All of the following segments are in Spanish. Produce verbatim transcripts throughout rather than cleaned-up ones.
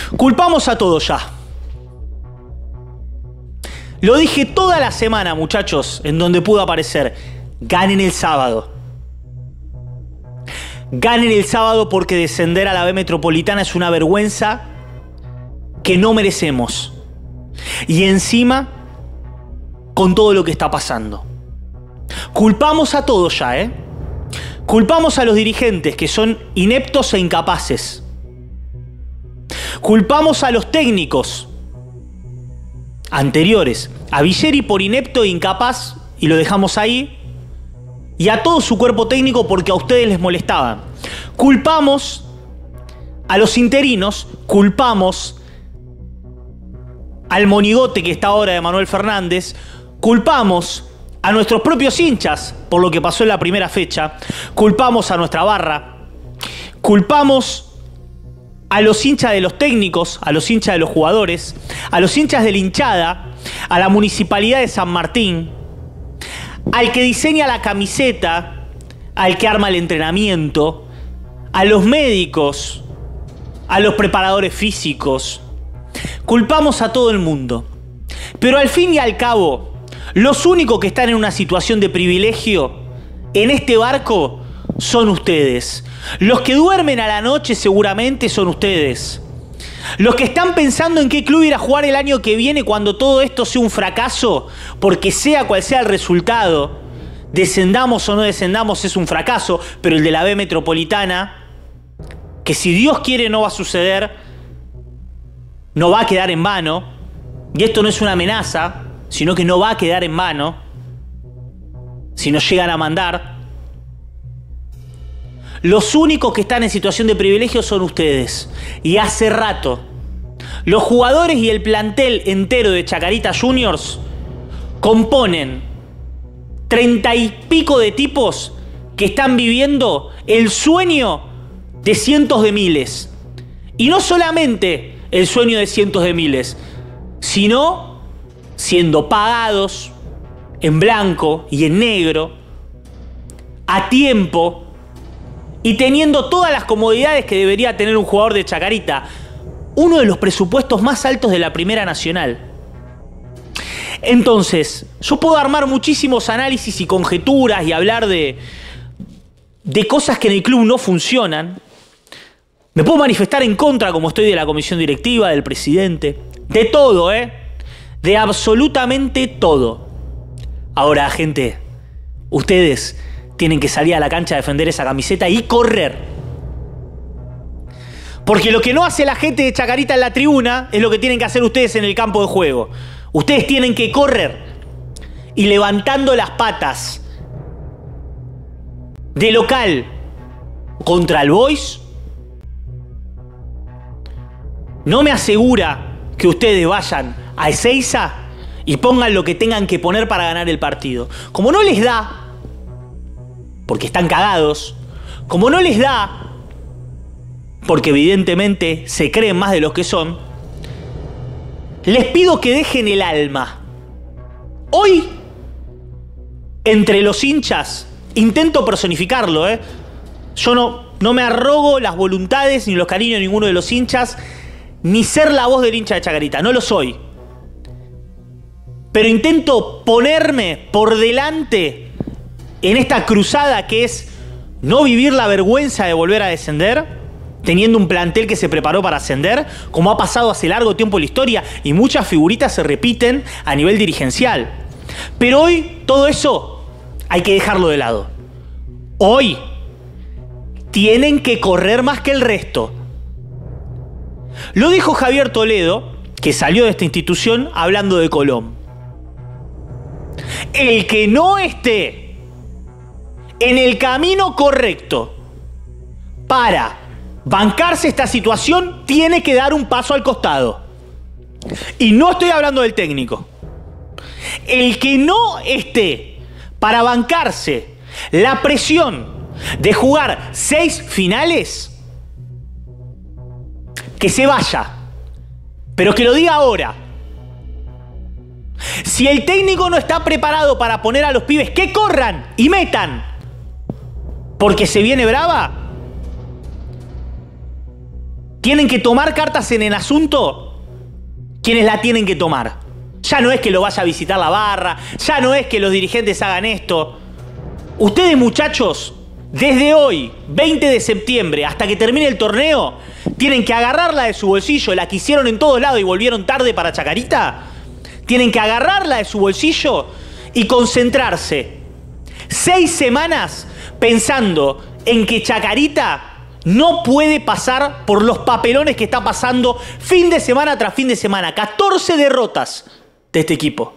Culpamos a todos ya. Lo dije toda la semana, muchachos, en donde pudo aparecer. Ganen el sábado. Ganen el sábado porque descender a la B Metropolitana es una vergüenza que no merecemos. Y encima, con todo lo que está pasando. Culpamos a todos ya, ¿eh? Culpamos a los dirigentes que son ineptos e incapaces. Culpamos a los técnicos anteriores. A Villeri por inepto e incapaz, y lo dejamos ahí. Y a todo su cuerpo técnico porque a ustedes les molestaban. Culpamos a los interinos, culpamos al monigote que está ahora de Manuel Fernández, culpamos a nuestros propios hinchas por lo que pasó en la primera fecha, culpamos a nuestra barra, culpamos a los hinchas de los técnicos, a los hinchas de los jugadores, a los hinchas de la hinchada, a la municipalidad de San Martín, al que diseña la camiseta, al que arma el entrenamiento, a los médicos, a los preparadores físicos. Culpamos a todo el mundo. Pero al fin y al cabo, los únicos que están en una situación de privilegio en este barco son ustedes. Los que duermen a la noche seguramente son ustedes. Los que están pensando en qué club ir a jugar el año que viene cuando todo esto sea un fracaso, porque sea cual sea el resultado, descendamos o no descendamos, es un fracaso, pero el de la B Metropolitana, que si Dios quiere no va a suceder, no va a quedar en vano, y esto no es una amenaza, sino que no va a quedar en vano, si nos llegan a mandar. Los únicos que están en situación de privilegio son ustedes. Y hace rato, los jugadores y el plantel entero de Chacarita Juniors componen treinta y pico de tipos que están viviendo el sueño de cientos de miles. Y no solamente el sueño de cientos de miles, sino siendo pagados en blanco y en negro, a tiempo, y teniendo todas las comodidades que debería tener un jugador de Chacarita. Uno de los presupuestos más altos de la Primera Nacional. Entonces, yo puedo armar muchísimos análisis y conjeturas y hablar de, de cosas que en el club no funcionan. Me puedo manifestar en contra, como estoy, de la comisión directiva, del presidente. De todo, ¿eh? De absolutamente todo. Ahora, gente, ustedes tienen que salir a la cancha a defender esa camiseta y correr. Porque lo que no hace la gente de Chacarita en la tribuna es lo que tienen que hacer ustedes en el campo de juego. Ustedes tienen que correr y levantando las patas de local contra el Boys. No me asegura que ustedes vayan a Ezeiza y pongan lo que tengan que poner para ganar el partido. Como no les da, porque están cagados, como no les da, porque evidentemente se creen más de los que son, les pido que dejen el alma. Hoy, entre los hinchas, intento personificarlo, ¿eh? Yo no, no me arrogo las voluntades ni los cariños de ninguno de los hinchas, ni ser la voz del hincha de Chacarita, no lo soy. Pero intento ponerme por delante en esta cruzada que es no vivir la vergüenza de volver a descender, teniendo un plantel que se preparó para ascender, como ha pasado hace largo tiempo en la historia, y muchas figuritas se repiten a nivel dirigencial. Pero hoy todo eso hay que dejarlo de lado. Hoy tienen que correr más que el resto. Lo dijo Javier Toledo, que salió de esta institución hablando de Colón. El que no esté en el camino correcto para bancarse esta situación tiene que dar un paso al costado. Y no estoy hablando del técnico. El que no esté para bancarse la presión de jugar seis finales, que se vaya. Pero que lo diga ahora. Si el técnico no está preparado para poner a los pibes, que corran y metan, porque se viene brava. tienen que tomar cartas en el asunto quienes la tienen que tomar. Ya no es que lo vaya a visitar la barra, ya no es que los dirigentes hagan esto. Ustedes, muchachos, desde hoy, veinte de septiembre, hasta que termine el torneo, tienen que agarrarla de su bolsillo, la que hicieron en todos lados y volvieron tarde para Chacarita. Tienen que agarrarla de su bolsillo y concentrarse seis semanas pensando en que Chacarita no puede pasar por los papelones que está pasando fin de semana tras fin de semana. catorce derrotas de este equipo.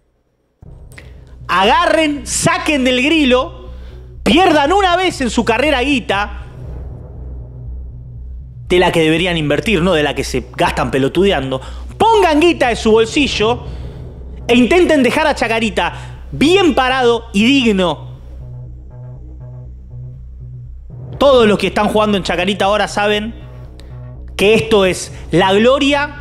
Agarren, saquen del grilo, pierdan una vez en su carrera guita, de la que deberían invertir, no de la que se gastan pelotudeando. Pongan guita de su bolsillo e intenten dejar a Chacarita bien parado y digno. Todos los que están jugando en Chacarita ahora saben que esto es la gloria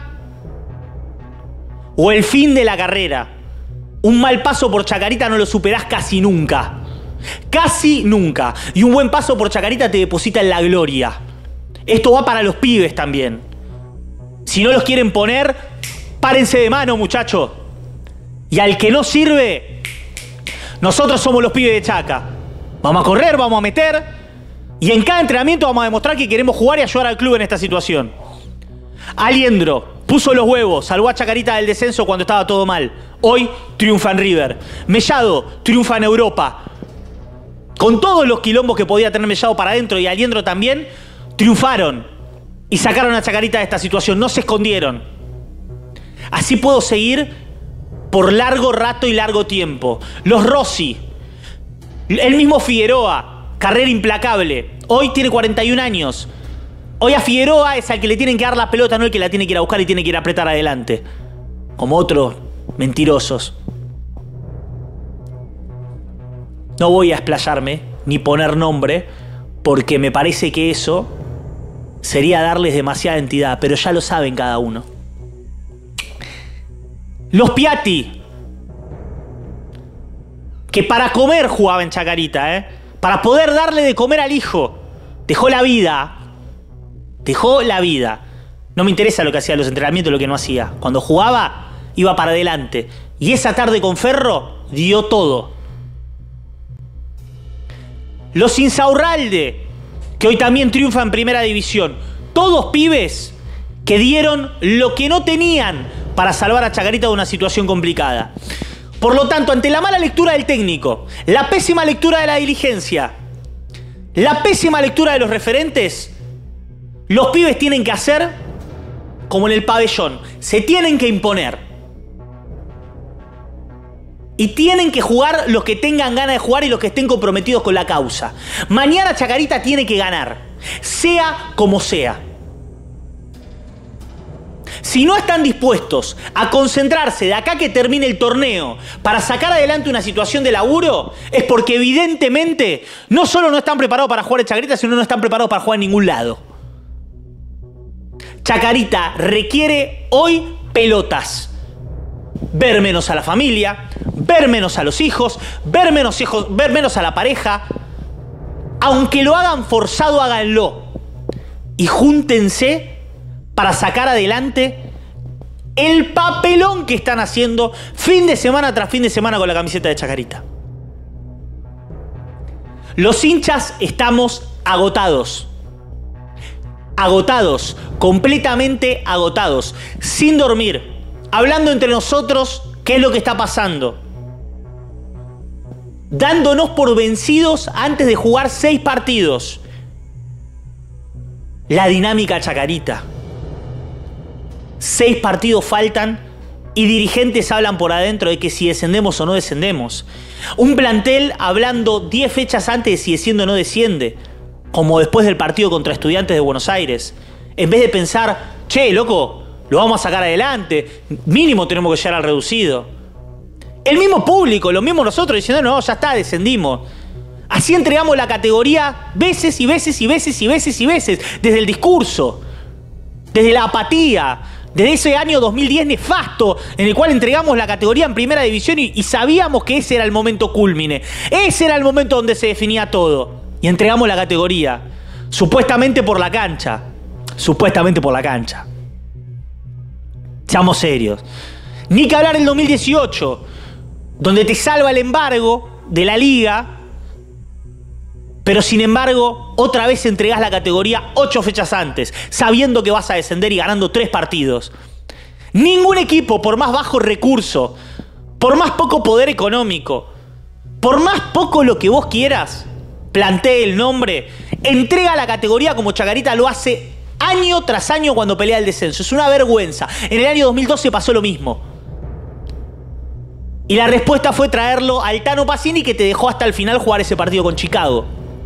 o el fin de la carrera. Un mal paso por Chacarita no lo superás casi nunca. Casi nunca. Y un buen paso por Chacarita te deposita en la gloria. Esto va para los pibes también. Si no los quieren poner, párense de mano, muchachos. Y al que no sirve, nosotros somos los pibes de Chaca. Vamos a correr, vamos a meter. Y en cada entrenamiento vamos a demostrar que queremos jugar y ayudar al club en esta situación. Aliendro puso los huevos, salvó a Chacarita del descenso cuando estaba todo mal. Hoy triunfa en River. Mellado triunfa en Europa. Con todos los quilombos que podía tener Mellado para adentro y Aliendro también, triunfaron y sacaron a Chacarita de esta situación. No se escondieron. Así puedo seguir por largo rato y largo tiempo. Los Rossi, el mismo Figueroa, carrera implacable. Hoy tiene cuarenta y un años. Hoy a Figueroa es al que le tienen que dar la pelota, no el que la tiene que ir a buscar y tiene que ir a apretar adelante. Como otros mentirosos. No voy a explayarme ni poner nombre, porque me parece que eso sería darles demasiada entidad, pero ya lo saben cada uno. Los Piatti, que para comer jugaba en Chacarita, ¿eh? Para poder darle de comer al hijo, dejó la vida. Dejó la vida. No me interesa lo que hacía en los entrenamientos, lo que no hacía. Cuando jugaba, iba para adelante. Y esa tarde con Ferro, dio todo. Los Insaurralde, que hoy también triunfa en Primera División. Todos pibes que dieron lo que no tenían para salvar a Chacarita de una situación complicada. Por lo tanto, ante la mala lectura del técnico, la pésima lectura de la dirigencia, la pésima lectura de los referentes, los pibes tienen que hacer como en el pabellón. Se tienen que imponer. Y tienen que jugar los que tengan ganas de jugar y los que estén comprometidos con la causa. Mañana Chacarita tiene que ganar, sea como sea. Si no están dispuestos a concentrarse de acá que termine el torneo para sacar adelante una situación de laburo, es porque evidentemente no solo no están preparados para jugar en Chacarita, sino no están preparados para jugar en ningún lado. Chacarita requiere hoy pelotas. Ver menos a la familia, ver menos a los hijos, ver menos hijos, ver menos a la pareja. Aunque lo hagan forzado, háganlo. Y júntense para sacar adelante el papelón que están haciendo fin de semana tras fin de semana con la camiseta de Chacarita. Los hinchas estamos agotados. Agotados, completamente agotados, sin dormir, hablando entre nosotros qué es lo que está pasando, dándonos por vencidos antes de jugar seis partidos. La dinámica Chacarita. Seis partidos faltan y dirigentes hablan por adentro de que si descendemos o no descendemos. Un plantel hablando diez fechas antes de si desciende o no desciende, como después del partido contra Estudiantes de Buenos Aires. En vez de pensar, che, loco, lo vamos a sacar adelante, mínimo tenemos que llegar al reducido. El mismo público, lo mismo nosotros diciendo, no, ya está, descendimos. Así entregamos la categoría veces y veces y veces y veces y veces, desde el discurso, desde la apatía, desde ese año dos mil diez nefasto en el cual entregamos la categoría en Primera División y, y sabíamos que ese era el momento cúlmine, ese era el momento donde se definía todo. Y entregamos la categoría, supuestamente por la cancha. supuestamente por la cancha. Seamos serios. Ni que hablar del dos mil dieciocho, donde te salva el embargo de la liga, pero sin embargo, otra vez entregás la categoría ocho fechas antes, sabiendo que vas a descender y ganando tres partidos. Ningún equipo, por más bajo recurso, por más poco poder económico, por más poco lo que vos quieras, plantee el nombre, entrega la categoría como Chacarita lo hace año tras año cuando pelea el descenso. Es una vergüenza. En el año dos mil doce pasó lo mismo. Y la respuesta fue traerlo al Tano Pacini, que te dejó hasta el final jugar ese partido con Chicago.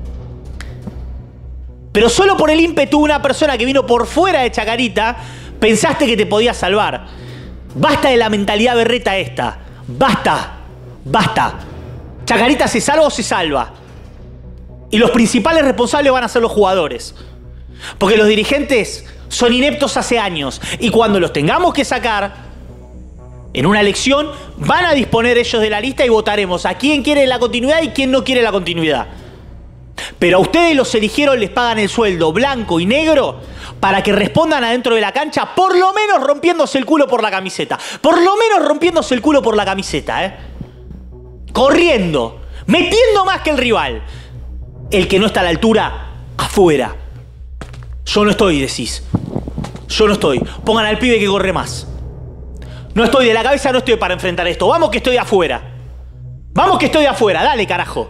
Pero solo por el ímpetu de una persona que vino por fuera de Chacarita, pensaste que te podías salvar. Basta de la mentalidad berreta esta. Basta. Basta. Chacarita se salva o se salva. Y los principales responsables van a ser los jugadores. Porque los dirigentes son ineptos hace años. Y cuando los tengamos que sacar en una elección, van a disponer ellos de la lista y votaremos a quién quiere la continuidad y quién no quiere la continuidad. Pero a ustedes los eligieron, les pagan el sueldo blanco y negro para que respondan adentro de la cancha, por lo menos rompiéndose el culo por la camiseta. Por lo menos rompiéndose el culo por la camiseta, ¿eh? Corriendo, metiendo más que el rival. El que no está a la altura, afuera. Yo no estoy, decís. Yo no estoy. Pongan al pibe que corre más. No estoy de la cabeza, no estoy para enfrentar esto. Vamos que estoy afuera. Vamos que estoy afuera, dale carajo.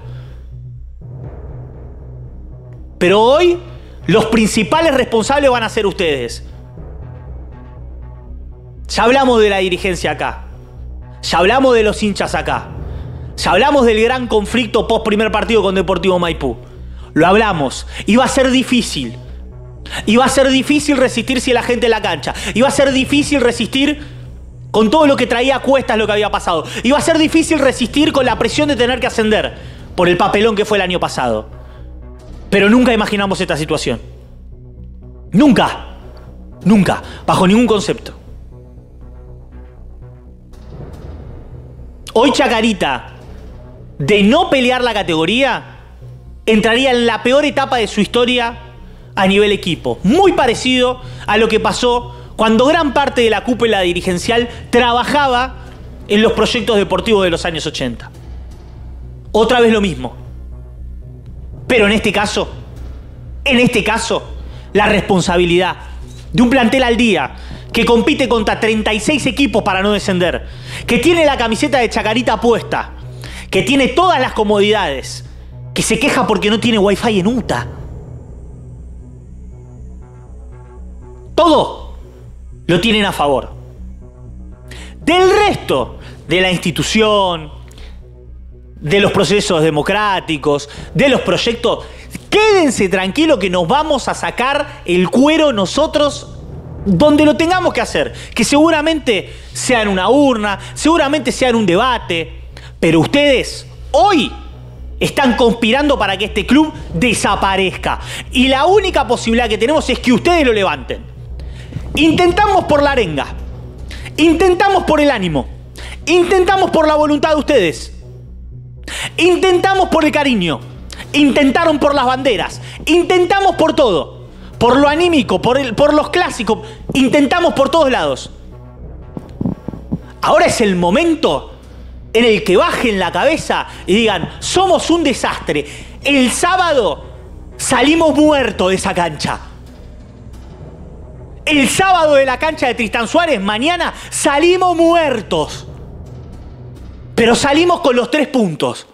Pero hoy los principales responsables van a ser ustedes. Ya hablamos de la dirigencia acá. Ya hablamos de los hinchas acá. Ya hablamos del gran conflicto post primer partido con Deportivo Maipú. Lo hablamos. Iba a ser difícil. Iba a ser difícil resistir si la gente en la cancha. Iba a ser difícil resistir con todo lo que traía a cuestas lo que había pasado. Iba a ser difícil resistir con la presión de tener que ascender por el papelón que fue el año pasado. Pero nunca imaginamos esta situación. Nunca. Nunca. Bajo ningún concepto. Hoy Chacarita, de no pelear la categoría, entraría en la peor etapa de su historia a nivel equipo. Muy parecido a lo que pasó cuando gran parte de la cúpula dirigencial trabajaba en los proyectos deportivos de los años ochenta. Otra vez lo mismo. Pero en este caso, en este caso, la responsabilidad de un plantel al día que compite contra treinta y seis equipos para no descender, que tiene la camiseta de Chacarita puesta, que tiene todas las comodidades, que se queja porque no tiene wifi en U T A. Todo lo tienen a favor. Del resto de la institución, de los procesos democráticos, de los proyectos, quédense tranquilos que nos vamos a sacar el cuero nosotros donde lo tengamos que hacer. Que seguramente sea en una urna, seguramente sea en un debate, pero ustedes hoy están conspirando para que este club desaparezca. Y la única posibilidad que tenemos es que ustedes lo levanten. Intentamos por la arenga, intentamos por el ánimo, intentamos por la voluntad de ustedes, intentamos por el cariño, intentaron por las banderas, intentamos por todo, por lo anímico, por, el, por los clásicos, intentamos por todos lados. Ahora es el momento en el que bajen la cabeza y digan, somos un desastre. El sábado salimos muertos de esa cancha. El sábado de la cancha de Tristán Suárez, mañana salimos muertos. Pero salimos con los tres puntos.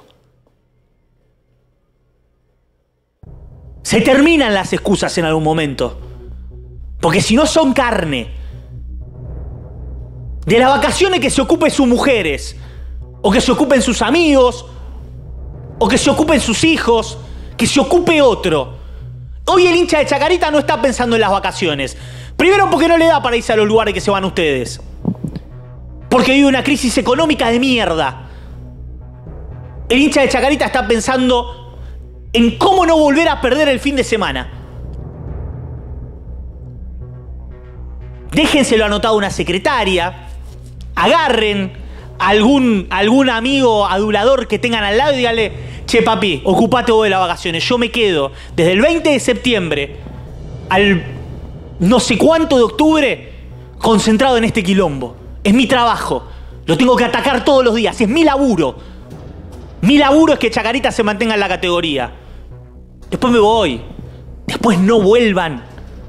Se terminan las excusas en algún momento. Porque si no son carne. De las vacaciones que se ocupen sus mujeres. O que se ocupen sus amigos. O que se ocupen sus hijos. Que se ocupe otro. Hoy el hincha de Chacarita no está pensando en las vacaciones. Primero porque no le da para irse a los lugares que se van ustedes. Porque vive una crisis económica de mierda. El hincha de Chacarita está pensando en cómo no volver a perder el fin de semana. Déjenselo anotado a una secretaria. Agarren a algún, algún amigo adulador que tengan al lado y díganle, che papi, ocupate vos de las vacaciones. Yo me quedo desde el veinte de septiembre al no sé cuánto de octubre concentrado en este quilombo. Es mi trabajo. Lo tengo que atacar todos los días. Es mi laburo. Mi laburo es que Chacarita se mantenga en la categoría. Después me voy. Después no vuelvan.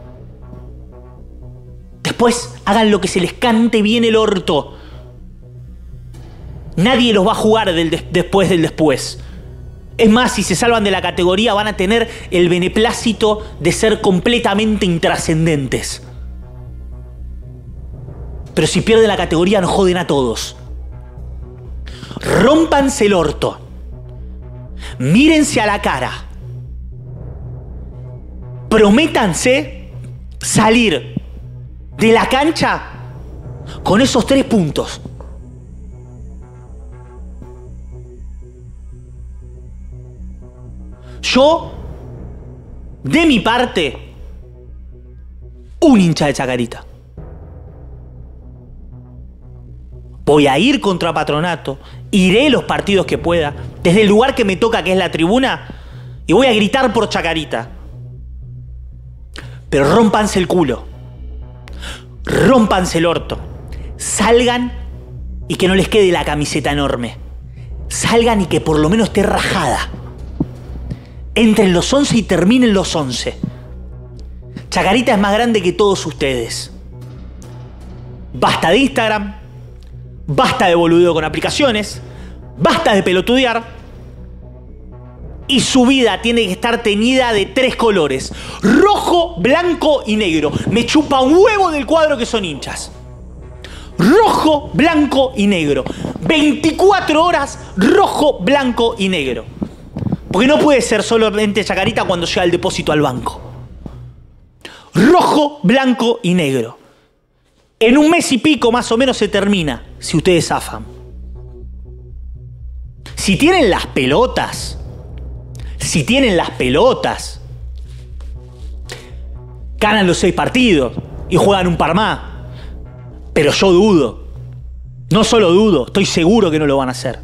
Después hagan lo que se les cante bien el orto. Nadie los va a jugar del de- después del después. Es más, si se salvan de la categoría van a tener el beneplácito de ser completamente intrascendentes. Pero si pierden la categoría nos joden a todos. Rómpanse el orto. Mírense a la cara. Prométanse salir de la cancha con esos tres puntos. Yo, de mi parte, un hincha de Chacarita. Voy a ir contra Patronato, iré los partidos que pueda, desde el lugar que me toca, que es la tribuna, y voy a gritar por Chacarita. Pero rómpanse el culo. Rómpanse el orto. Salgan y que no les quede la camiseta enorme. Salgan y que por lo menos esté rajada. Entren los once y terminen los once. Chacarita es más grande que todos ustedes. Basta de Instagram. Basta de boludeo con aplicaciones. Basta de pelotudear. Y su vida tiene que estar teñida de tres colores: rojo, blanco y negro. Me chupa un huevo del cuadro que son hinchas. Rojo, blanco y negro. veinticuatro horas rojo, blanco y negro. Porque no puede ser solamente Chacarita cuando llega el depósito al banco. Rojo, blanco y negro. En un mes y pico más o menos se termina, si ustedes zafan. Si tienen las pelotas... Si tienen las pelotas, ganan los seis partidos y juegan un par más. Pero yo dudo. No solo dudo, estoy seguro que no lo van a hacer.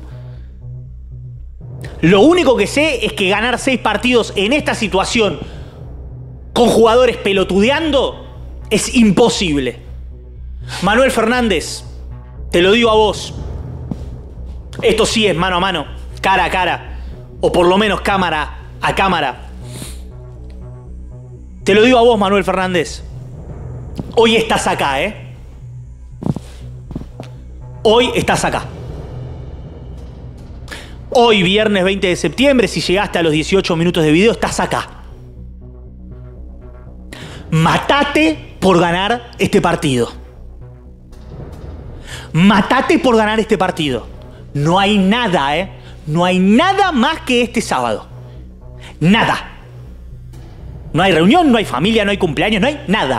Lo único que sé es que ganar seis partidos en esta situación con jugadores pelotudeando es imposible. Manuel Fernández, te lo digo a vos. Esto sí es mano a mano, cara a cara. O por lo menos cámara a cámara. Te lo digo a vos, Manuel Fernández. Hoy estás acá, ¿eh? Hoy estás acá. Hoy, viernes veinte de septiembre, si llegaste a los dieciocho minutos de video, estás acá. Matate por ganar este partido. Matate por ganar este partido. No hay nada, ¿eh? No hay nada más que este sábado. Nada. No hay reunión, no hay familia, no hay cumpleaños, no hay nada.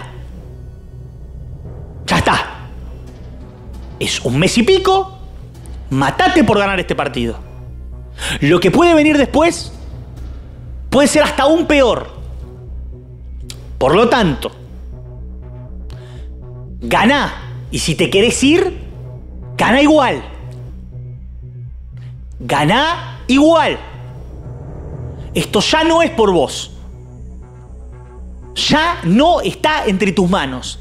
Ya está. Es un mes y pico. Matate por ganar este partido. Lo que puede venir después puede ser hasta aún peor. Por lo tanto, ganá. Y si te querés ir, gana igual. Ganá igual. Esto ya no es por vos. Ya no está entre tus manos.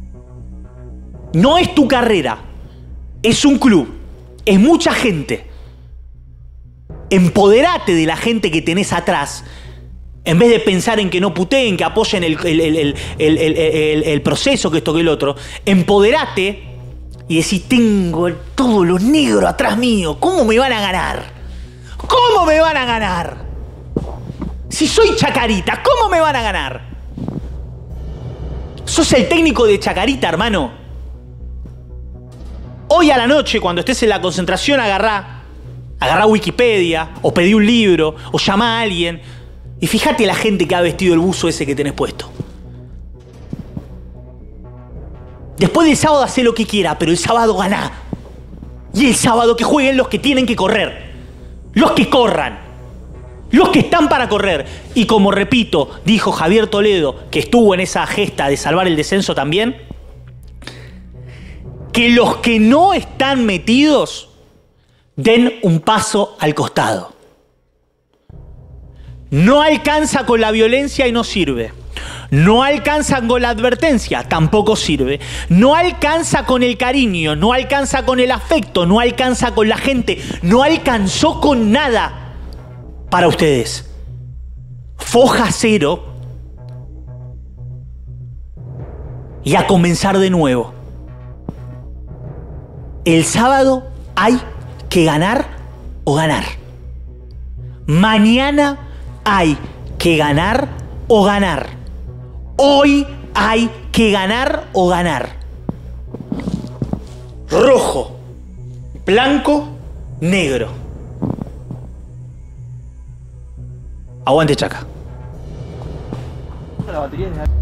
No es tu carrera. Es un club. Es mucha gente. Empoderate de la gente que tenés atrás. En vez de pensar en que no puteen, que apoyen el, el, el, el, el, el, el, el proceso, que esto que el otro. Empoderate y decís: tengo todos los negros atrás mío. ¿Cómo me van a ganar? ¿Cómo me van a ganar? Si soy Chacarita, ¿cómo me van a ganar? Sos el técnico de Chacarita, hermano. Hoy a la noche, cuando estés en la concentración, agarrá, agarrá Wikipedia, o pedí un libro, o llama a alguien, y fíjate la gente que ha vestido el buzo ese que tenés puesto. Después del sábado hacé lo que quiera, pero el sábado ganá. Y el sábado que jueguen los que tienen que correr. Los que corran. Los que están para correr. Y como repito, dijo Javier Toledo, que estuvo en esa gesta de salvar el descenso también, que los que no están metidos den un paso al costado. No alcanza con la violencia y no sirve. No alcanzan con la advertencia, tampoco sirve. No alcanza con el cariño, no alcanza con el afecto, no alcanza con la gente, no alcanzó con nada para ustedes. Foja cero y a comenzar de nuevo. El sábado hay que ganar o ganar. Mañana hay que ganar o ganar. Hoy hay que ganar o ganar. Rojo, blanco, negro. Aguante, Chaca. La batería es de...